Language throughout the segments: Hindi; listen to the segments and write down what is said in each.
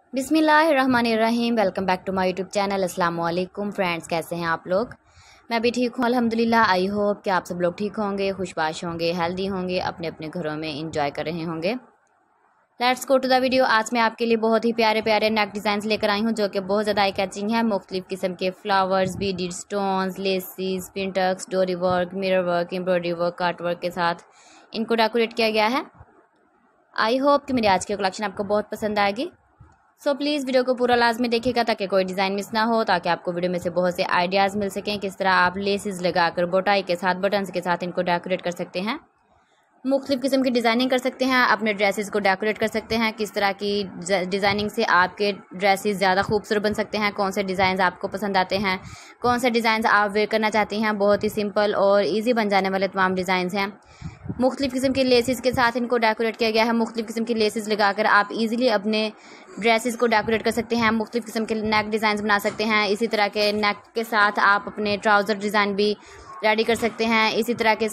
बिस्मिल्लाहिर्रहमानिर्रहीम। Welcome back to my YouTube channel. अस्सलाम वालेकुम फ्रेंड्स, कैसे हैं आप लोग? मैं भी ठीक हूँ अल्हम्दुलिल्लाह। आई होप कि आप सब लोग ठीक होंगे, खुशबाश होंगे, हेल्दी होंगे, अपने अपने घरों में इंजॉय कर रहे होंगे। Let's go to the video. आज मैं आपके लिए बहुत ही प्यारे प्यारे नेक डिज़ाइंस लेकर आई हूँ जो कि बहुत ज़्यादा आई कैचिंग है। मुख्तलिफ किस्म के flowers, beaded stones, laces, pintucks, डोरी work, mirror work, embroidery work, काट वर्क के साथ इनको डेकोरेट किया गया है। आई होप कि मेरी आज की कलेक्शन आपको बहुत पसंद आएगी। सो प्लीज़ वीडियो को पूरा लाजमी देखिएगा ताकि कोई डिज़ाइन मिस ना हो, ताकि आपको वीडियो में से बहुत से आइडियाज़ मिल सकें किस तरह आप लेसिस लगाकर बोटाई के साथ, बटन्स के साथ इनको डेकोरेट कर सकते हैं। मुख्तलिफ़ किस्म की डिज़ाइनिंग कर सकते हैं, अपने ड्रेसेस को डेकोरेट कर सकते हैं। किस तरह की डिज़ाइनिंग से आपके ड्रेसेस ज़्यादा खूबसूरत बन सकते हैं, कौन से डिज़ाइन आपको पसंद आते हैं, कौन से डिज़ाइन आप वेयर करना चाहती हैं। बहुत ही सिंपल और ईजी बन जाने वाले तमाम डिज़ाइन हैं। मुख्तलिफ़ किस्म के लेसिस के साथ इनको डेकोरेट किया गया है। मुख्तलिफ़ किस्म की लेसिस लगाकर आप इजीली अपने ड्रेसेस को डेकोरेट कर सकते हैं। मुख्तलिफ़ किस्म के नेक डिज़ाइन बना सकते हैं। इसी तरह के नेक के साथ आप अपने ट्राउज़र डिज़ाइन भी रेडी कर सकते हैं। इसी तरह के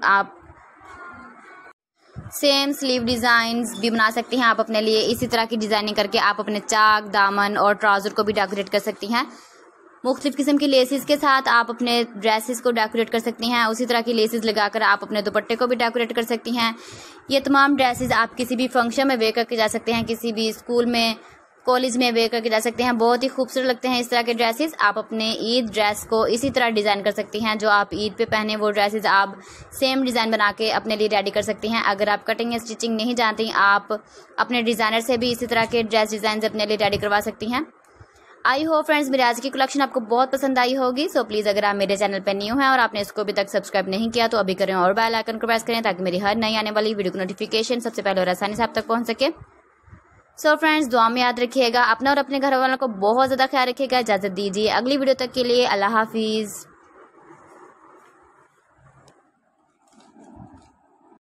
सेम स्लीव डिज़ाइंस भी बना सकती हैं आप अपने लिए। इसी तरह की डिज़ाइनिंग करके आप अपने चाक, दामन और ट्राउज़र को भी डेकोरेट कर सकती हैं। मुख्तलिफ़ किस्म की लेसिस के साथ आप अपने ड्रेसेस को डेकोरेट कर सकती हैं। उसी तरह की लेसिस लगाकर आप अपने दुपट्टे को भी डेकोरेट कर सकती हैं। ये तमाम ड्रेसेस आप किसी भी फंक्शन में वेयर करके जा सकते हैं, किसी भी स्कूल में, कॉलेज में वेयर करके जा सकते हैं। बहुत ही खूबसूरत लगते हैं इस तरह के ड्रेसेस। आप अपने ईद ड्रेस को इसी तरह डिज़ाइन कर सकती हैं। जो आप ईद पे पहने वो ड्रेसेस आप सेम डिज़ाइन बना के अपने लिए रेडी कर सकती हैं। अगर आप कटिंग या स्टिचिंग नहीं जानती, आप अपने डिज़ाइनर से भी इसी तरह के ड्रेस डिज़ाइन अपने लिए रेडी करवा सकती हैं। आई होप फ्रेंड्स मेरी आज की कलेक्शन आपको बहुत पसंद आई होगी। सो प्लीज़ अगर आप मेरे चैनल पर न्यू हैं और आपने इसको अभी तक सब्सक्राइब नहीं किया तो अभी करें और बेल आइकन को प्रेस करें ताकि मेरी हर नई आने वाली वीडियो की नोटिफिकेशन सबसे पहले और आसानी से आप तक पहुंच सके। सो फ्रेंड्स, दुआ में याद रखिएगा, अपना और अपने घर वालों को बहुत ज़्यादा ख्याल रखिएगा। इजाज़त दीजिए अगली वीडियो तक के लिए। अल्लाह हाफिज़।